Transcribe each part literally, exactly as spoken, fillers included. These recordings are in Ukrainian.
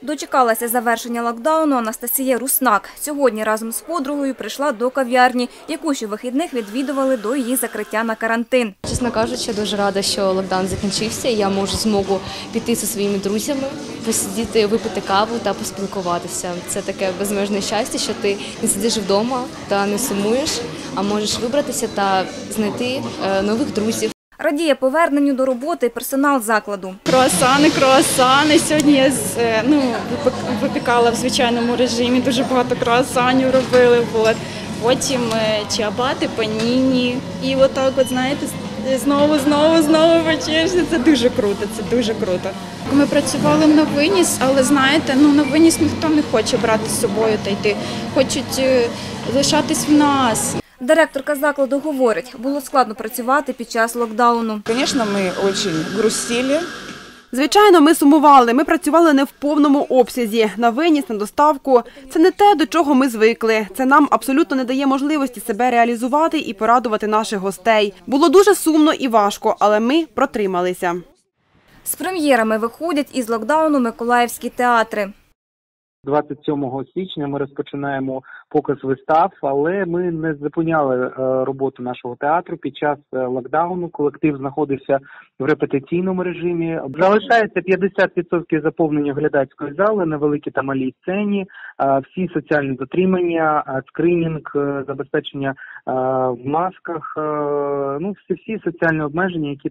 Дочекалася завершення локдауну Анастасія Руснак. Сьогодні разом з подругою прийшла до кав'ярні, яку щовихідних відвідували до її закриття на карантин. Чесно кажучи, дуже рада, що локдаун закінчився і я можу змогу піти зі своїми друзями, посидіти, випити каву та поспілкуватися. Це таке безмежне щастя, що ти не сидиш вдома та не сумуєш, а можеш вибратися та знайти нових друзів. Радіє поверненню до роботи персонал закладу. Круасани, круасани. Сьогодні я ну, випікала в звичайному режимі, дуже багато круасанів робили. От. Потім чиабати, паніні. І отак, от, знаєте, знову, знову, знову вечерся. Це дуже круто, це дуже круто. Ми працювали на виніс, але знаєте, ну, на виніс ніхто не хоче брати з собою та йти. Хочуть лишатись в нас. Директорка закладу говорить, було складно працювати під час локдауну. Звісно, ми дуже грустили. Звичайно, ми сумували, ми працювали не в повному обсязі, на виніс, на доставку. Це не те, до чого ми звикли. Це нам абсолютно не дає можливості себе реалізувати і порадувати наших гостей. Було дуже сумно і важко, але ми протрималися. З прем'єрами виходять із локдауну миколаївські театри. двадцять сьомого січня ми розпочинаємо показ вистав, але ми не зупиняли роботу нашого театру під час локдауну. Колектив знаходився в репетиційному режимі. Залишається п'ятдесят відсотків заповнення глядацької зали на великій та малій сцені, всі соціальні дотримання, скринінг, забезпечення в масках, ну всі, всі соціальні обмеження, які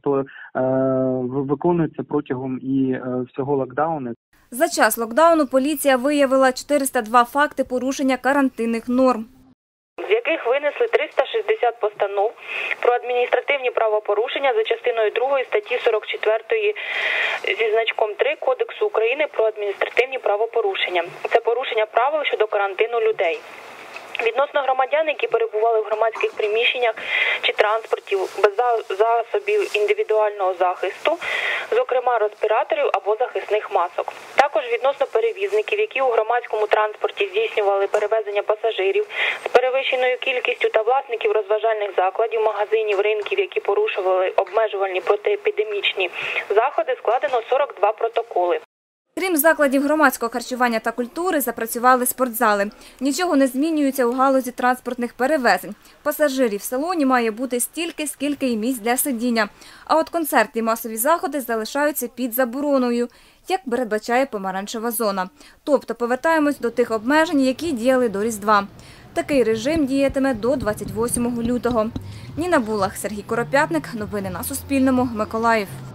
виконуються протягом і всього локдауну. За час локдауну поліція виявила чотириста два факти порушення карантинних норм, з яких винесли триста шістдесят постанов про адміністративні правопорушення за частиною другої статті сорок четвертої зі значком три Кодексу України про адміністративні правопорушення. Це порушення правил щодо карантину людей. Відносно громадян, які перебували в громадських приміщеннях чи транспорті без засобів індивідуального захисту, зокрема респіраторів або захисних масок. Також відносно перевізників, які у громадському транспорті здійснювали перевезення пасажирів з перевищеною кількістю та власників розважальних закладів, магазинів, ринків, які порушували обмежувальні протиепідемічні заходи, складено сорок два протоколи. Крім закладів громадського харчування та культури, запрацювали спортзали. Нічого не змінюється у галузі транспортних перевезень. Пасажирів в салоні має бути стільки, скільки і місць для сидіння. А от концерти і масові заходи залишаються під забороною, як передбачає помаранчева зона. Тобто повертаємось до тих обмежень, які діяли до Різдва. Такий режим діятиме до двадцять восьмого лютого. Ніна Булах, Сергій Коропятник. Новини на Суспільному. Миколаїв.